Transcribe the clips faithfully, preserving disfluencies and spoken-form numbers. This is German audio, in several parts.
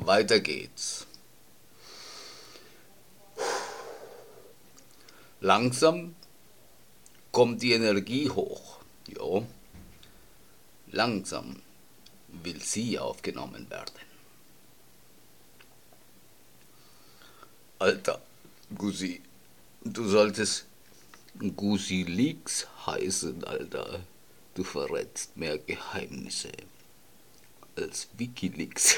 Weiter geht's. Langsam kommt die Energie hoch. Jo, langsam will sie aufgenommen werden. Alter, Gusi, du solltest Gusi Leaks heißen, Alter. Du verrätst mehr Geheimnisse als Wikileaks.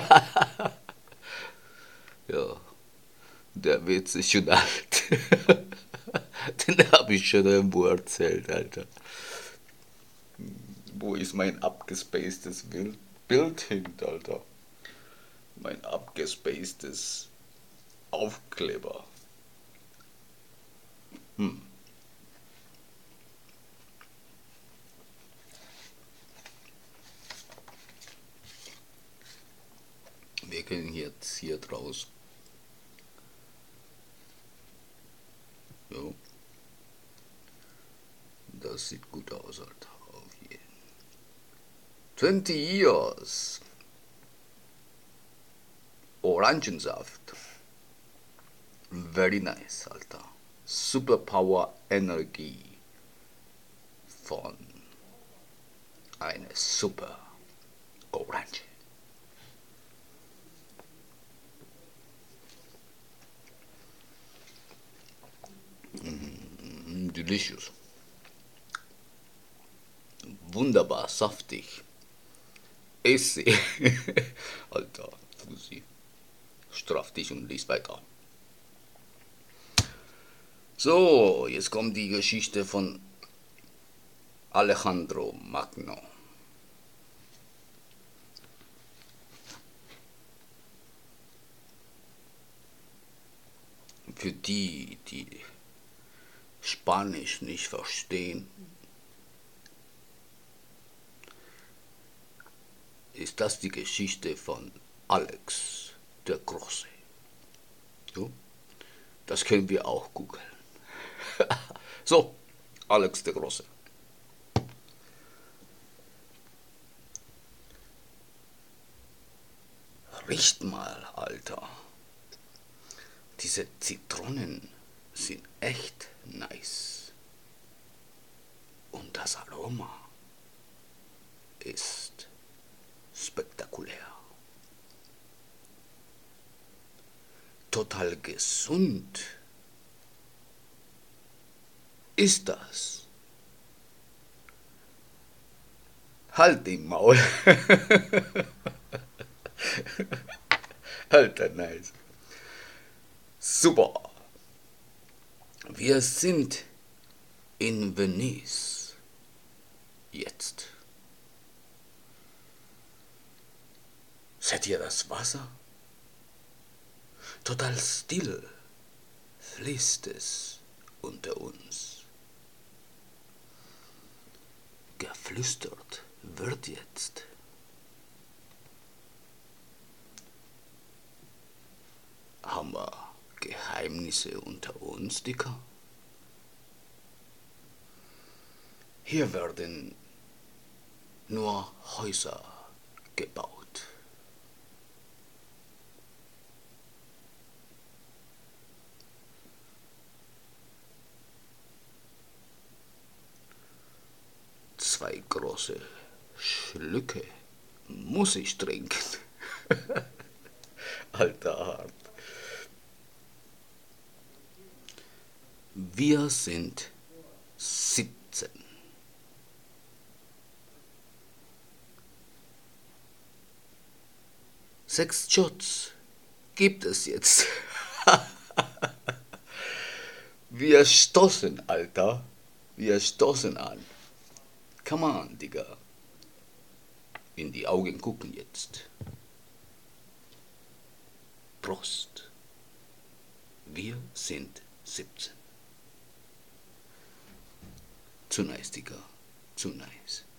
Ja, der Witz ist schon alt. Den habe ich schon irgendwo erzählt, Alter. Wo ist mein abgespacedes Bild hin, Alter? Mein abgespacedes Aufkleber. Hm. Wir gehen jetzt hier draus. Jo. Das sieht gut aus, Alter. Auf jeden. twenty years. Orangensaft. Very nice, Alter. Superpower Energie von einer Super Orange. Mm, delicious. Wunderbar saftig. Esse. Alter, Fusi. Straff dich und lies weiter. So, jetzt kommt die Geschichte von Alejandro Magno. Für die, die Spanisch nicht verstehen, ist das die Geschichte von Alex der Große. So, das können wir auch googeln. So, Alex der Große. Riecht mal, Alter. Diese Zitronen sind echt nice. Und das Aroma ist spektakulär. Total gesund ist das. Halt den Maul. Alter, nice. Super. Wir sind in Venice. Jetzt. Seht ihr das Wasser? Total still fließt es unter uns. Geflüstert wird jetzt. Haben wir Geheimnisse unter uns, Dicker? Hier werden nur Häuser gebaut. Zwei große Schlücke muss ich trinken. Alter Hart. Wir sind siebzehn. Sechs Shots gibt es jetzt. Wir stoßen, Alter. Wir stoßen an. Come on, Digga. In die Augen gucken jetzt. Prost. Wir sind siebzehn. Zu nice, Digga. Zu nice.